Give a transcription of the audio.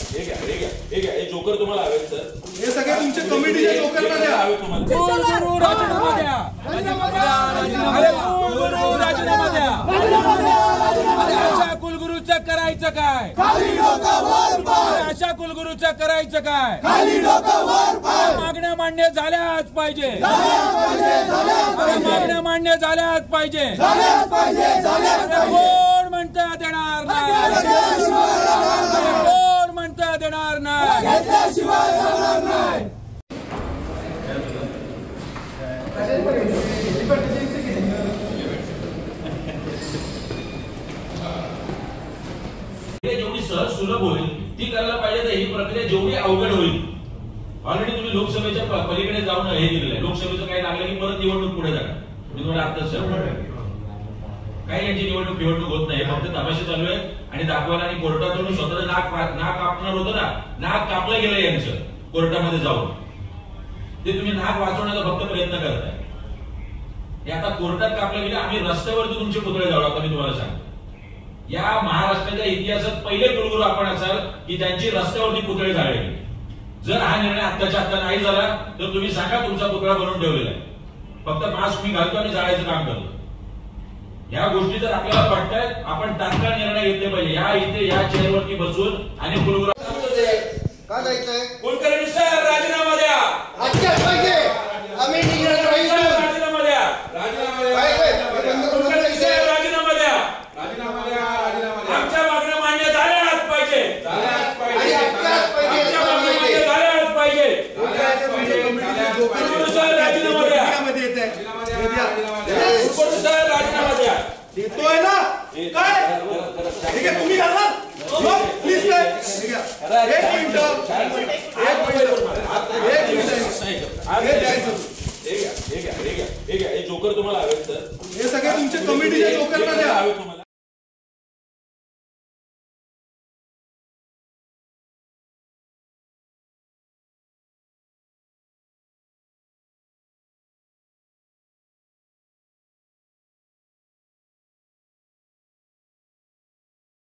हे जोकर तुम्हाला हवेत सर, हे सगळे तुमचे कमिटीचे जोकरला द्या. हवे तुम्हाला. राजीनामा द्या. राजीनामा द्या. अशा कुलगुरूचं करायचं काय? अशा कुलगुरूचं करायचं काय? मागण्या मान्य झाल्याच पाहिजे. मागण्या मान्य झाल्याच पाहिजे. कोण म्हणतं देणार नाही? कोण म्हणतं देणार नाही? जेवढी सहज सुलभ होईल ती करायला पाहिजे. तर ही प्रक्रिया जेवढी अवघड होईल, ऑलरेडी तुम्ही लोकसभेच्या पलीकडे जाऊन हे दिलेलं आहे. लोकसभेचं काही लागलं की परत निवडणूक पुढे जाणार. मी तुम्हाला आता काही यांची निवडणूक होत नाही, फक्त तमाशे चालू आहे आणि दाखवायला. आणि कोर्टातून स्वतःचं नाक कापणार होतं ना, नाक कापलं गेलं यांचं कोर्टामध्ये जाऊन. ते तुम्ही नाक वाचवण्याचा फक्त प्रयत्न करताय. हे आता कोर्टात कापलं गेलं. आम्ही रस्त्यावरती तुमचे पुतळे जाऊ. आता मी तुम्हाला सांगतो, या महाराष्ट्राच्या इतिहासात पहिले कुलगुरू आपण असाल की ज्यांची रस्त्यावरती पुतळे जाळले. जर हा निर्णय आत्ताच्या आत्ता नाही झाला तर तुम्ही सांगा तुमचा पुतळा बनवून ठेवलेला आहे. फक्त मास्क मी घालतो आणि जाळायचं काम करतो. या गोष्टी जर आपल्याला पटतायत, आपण तात्काळ निर्णय घेतले पाहिजे. या इथे या चेअरवरती बसून आणि कुलगुरू का जायचंय? कुलकर्णी सर राजीनामा द्या. आजच्याच पाहिजे. आम्ही निघणार नाही. राजीनामा द्या. राजीनामा द्या. आमच्या मागण्या मान्य झाल्याच पाहिजे. आमच्या मागण्या मान्य झाल्याच पाहिजे. कुलकर्णी सर राजीनामा द्या. कुलकर्णी सर राजीनामा द्या. देतोय ना काय? ठीक आहे, तुम्ही घालणार प्लीज. काय एक मिनिट हे जोकर तुम्हाला हवेत सर, हे सगळे तुमचे कमिटीचे जोकरला द्या. हवे तुम्हाला.